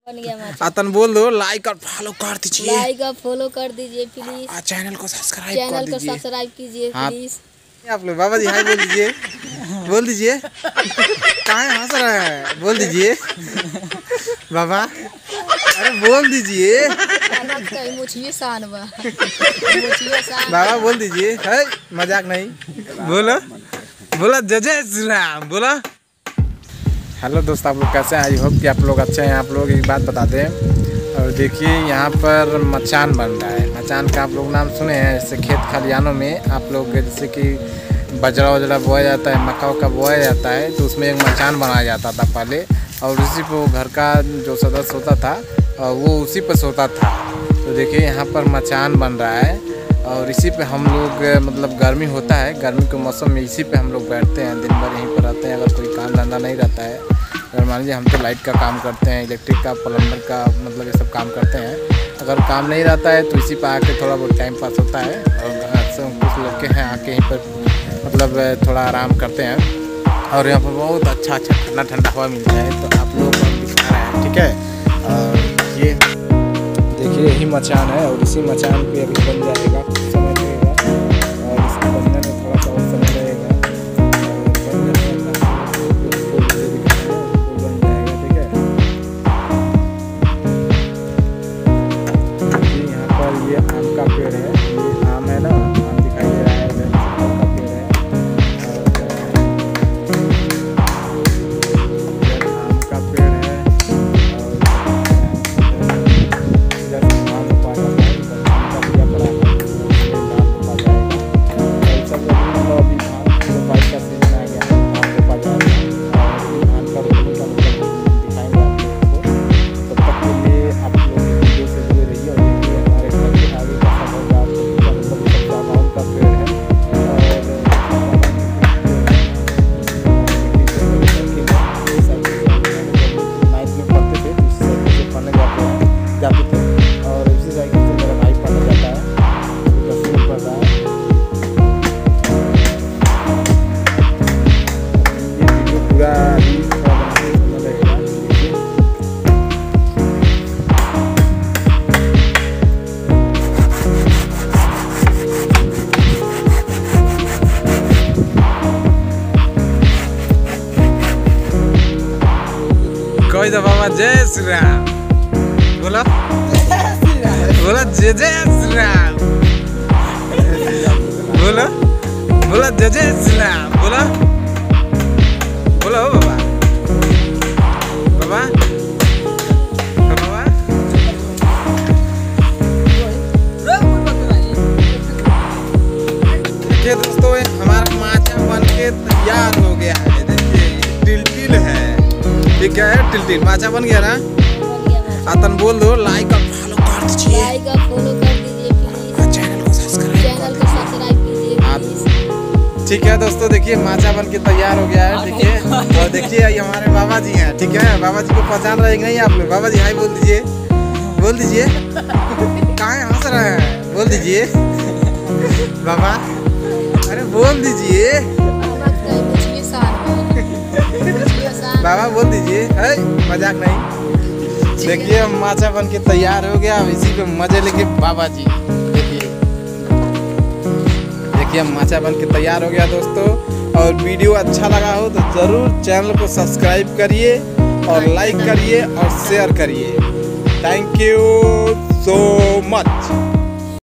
अतन बोल दो, लाइक और फॉलो कर दीजिए। लाइक और फॉलो कर दीजिए प्लीज। चैनल को सब्सक्राइब कीजिए प्लीज। आप लोग बाबा जी हाय बोल दीजिए। बोल दीजिए। कहाँ हंस रहे हैं? बोल दीजिए बाबा। अरे बोल दीजिए बाबा, बोल दीजिए। है मजाक नहीं। बोलो बोला जय श्री राम बोला। हेलो दोस्त, आप लोग कैसे हैं? आई होप कि आप लोग अच्छे हैं। आप लोग एक बात बता दें, और देखिए यहाँ पर मचान बन रहा है। मचान का आप लोग नाम सुने हैं? जैसे खेत खलिहानों में आप लोग जैसे कि बजरा वजरा बोया जाता है, मक्का वक्का बोया जाता है, तो उसमें एक मचान बनाया जाता था पहले, और उसी पर घर का जो सदस्य होता था वो उसी पर सोता था। तो देखिए यहाँ पर मचान बन रहा है, और इसी पे हम लोग मतलब गर्मी होता है, गर्मी के मौसम में इसी पे हम लोग बैठते हैं, दिन भर यहीं पर रहते हैं। अगर कोई काम धंधा नहीं रहता है, अगर मान लीजिए हम तो लाइट का काम करते हैं, इलेक्ट्रिक का, प्लम्बर का, मतलब ये सब काम करते हैं। अगर काम नहीं रहता है तो इसी पर आके थोड़ा बहुत टाइम पास होता है। और कुछ लड़के हैं आके यहीं पर मतलब थोड़ा आराम करते हैं, और यहाँ पर बहुत अच्छा ठंडा ठंडा हवा मिलता है। तो आप लोग दिखा रहे हैं, ठीक है। और ये देखिए यही मचान है, और इसी मचान पे अभी बन जाएगा, कुछ समय लगेगा, और इसको बनने में थोड़ा सा और समय लगेगा, और बन जाएगा, ठीक है। यहाँ पर ये आम का पेड़ है, ये आम है ना, आम दिखाई दे रहा है, आम का पेड़ है, और आम का पेड़ है, कोई तो बाबा जय श्री राम बोला, बोला जय श्री राम बोला, बोला जय श्री राम बोला, बोला हो बाबा, बाबा बाबा। देखिए दोस्तों, हमारा माचा बन के तैयार हो गया है। देखिए टिल है, ठीक है, टिल माचा बन गया ना। अतन बोल दो, लाइक और फॉलो कर दीजिए। लाइक और फॉलो कर दीजिए प्लीज। चैनल को सब्सक्राइब कीजिए प्लीज। ठीक है दोस्तों, देखिए माचा बन के तैयार हो गया है, ठीक है। और देखिए ये हमारे बाबा जी हैं, ठीक है। बाबा जी को पहचान रहे नहीं आप लोग? बाबा जी हाय बोल दीजिए। बोल दीजिए। कहाँ हंस रहे हैं? बोल दीजिए बाबा। अरे बोल दीजिए बाबा, बोल दीजिए। है मजाक नहीं। देखिए हम माचा बन के तैयार हो गया, अब इसी पे मजे लेके बाबा जी। देखिए हम माचा बन के तैयार हो गया दोस्तों। और वीडियो अच्छा लगा हो तो ज़रूर चैनल को सब्सक्राइब करिए, और लाइक करिए, और शेयर करिए। Thank you so much.